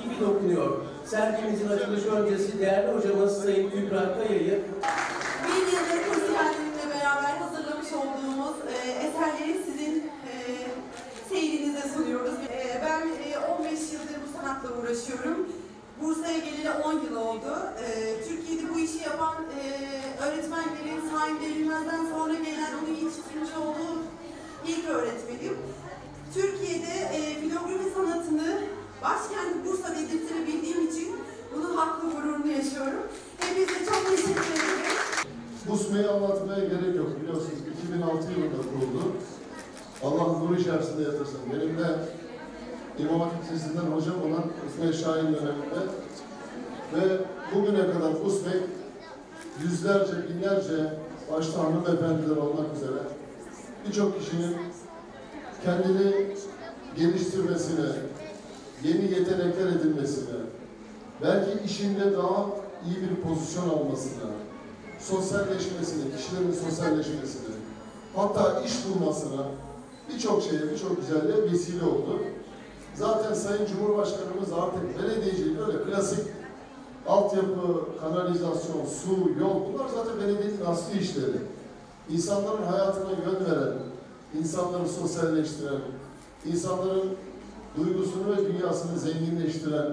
gibi dokunuyor. Sergimizin açılışı öncesi değerli hocamız Sayın Kübra Kaya'yı bir yıldır kursiyerlerimle beraber hazırlamış olduğumuz eserleri sizin seyrinize sunuyoruz. Ben 15 yıldır bu sanatla uğraşıyorum. Bursa'ya geleli 10 yıl oldu. Türkiye'de bu işi yapan öğretmenlerin Saim Devrilmez'den sonra gelen onun yetiştirmiş olduğu ilk öğretmenim. Türkiye'de filografi sanatını başkenti Bursa dedirtebildiğim için bunun haklı gururunu yaşıyorum. Hepinize çok teşekkür ederim. BUSME'yi anlatmaya gerek yok. Biliyorsunuz 2006 yılında kuruldu. Allah nur içerisinde yatırsın. Benim de İmam Hatip Lisesi'nden hocam olan Üsme Şahin döneminde ve bugüne kadar BUSME yüzlerce, binlerce başta hanımefendiler olmak üzere birçok kişinin kendini geliştirmesine, yeni yetenekler edinmesine, belki işinde daha iyi bir pozisyon almasına, sosyalleşmesine, kişilerin sosyalleşmesine, hatta iş bulmasına birçok şeye, birçok güzelliğe vesile oldu. Zaten Sayın Cumhurbaşkanımız artık belediyecilik öyle klasik altyapı, kanalizasyon, su, yol bunlar zaten belediyenin asli işleri. İnsanların hayatına yön veren, insanları sosyalleştiren, insanların duygusunu ve dünyasını zenginleştiren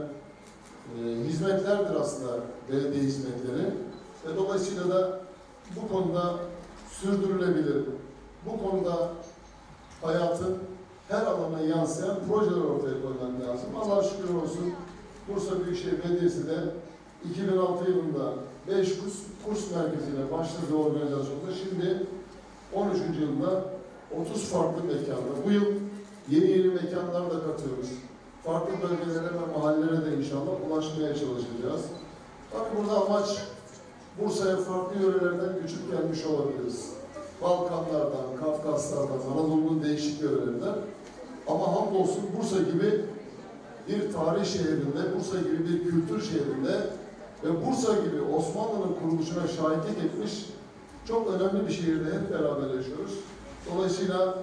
hizmetlerdir aslında belediye hizmetleri. Ve dolayısıyla da bu konuda sürdürülebilir, bu konuda hayatın her alana yansıyan projeler ortaya koymak lazım. Allah'a şükür olsun Bursa Büyükşehir Belediyesi de 2006 yılında 5 kurs merkeziyle başladığı organizasyonda şimdi 13. yılında 30 farklı mekanda. Bu yıl yeni mekanlar da katıyoruz. Farklı bölgelere ve mahallelere de inşallah ulaşmaya çalışacağız. Tabii burada amaç Bursa'ya farklı yörelerden göçüp gelmiş olabiliriz. Balkanlardan, Kafkaslardan, Anadolu'nun değişik yörelerinden. Ama hamdolsun Bursa gibi bir tarih şehrinde, Bursa gibi bir kültür şehrinde ve Bursa gibi Osmanlı'nın kuruluşuna şahitlik etmiş çok önemli bir şehirde hep beraber yaşıyoruz. Dolayısıyla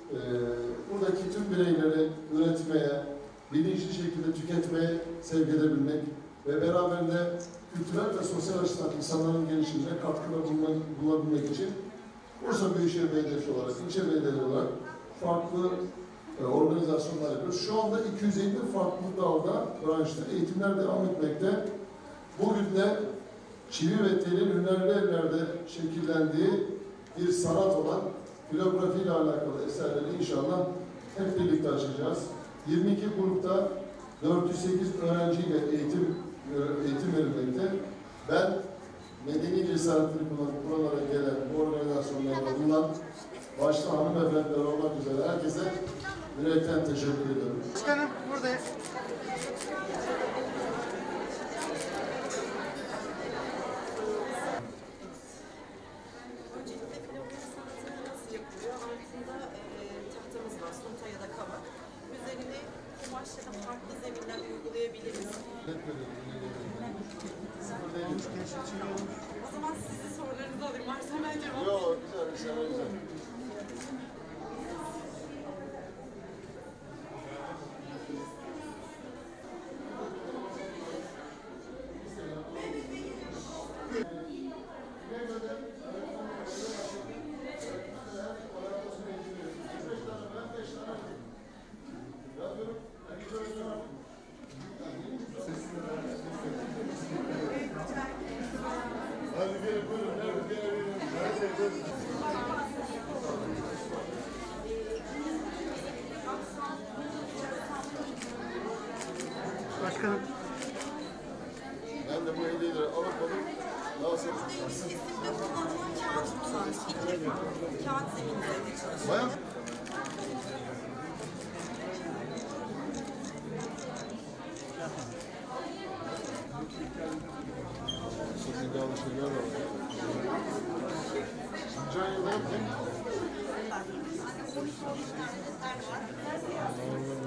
buradaki tüm bireyleri üretmeye, bilinçli şekilde tüketmeye sevk edebilmek ve beraberinde kültürel ve sosyal açıdan insanların gelişimine katkıda bulunabilmek için Bursa Büyükşehir Belediyesi olarak, ilçe belediyeleri olarak farklı organizasyonlar yapıyoruz. Şu anda 250 farklı dalda, branşta eğitimler devam etmekte. Bugün de çivi ve telin hünerli ellerde şekillendiği bir sanat olan filografi ile alakalı eserleri inşallah hep birlikte açacağız. 22 grupta 408 öğrenciyle eğitim verilmekte. Ben medeni cesaretini kullanarak gelen bu organizasyonlarda bulunan başta hanımefendiler olmak üzere herkese yürekten teşekkür ediyorum. Başkanım buradayız. Öncelikle filografi sanatı nasıl yapılıyor? Altında tahtamız var, sunta ya da kavak. Üzerine kumaş ya da farklı zeminler uygulayabiliriz. O zaman sizin sorularınızı alayım. Varsa ben cevap. Yok, güzel. Hadi gelin buyurun. Başkanım. Ben de bu hediyeleri alıp daha sonra... Kesinlikle kullanılan kağıt olan kağıt zeminlerinde çalışıyor. Bayan... Çok iddialı şeyler var. Can yılda yapayım.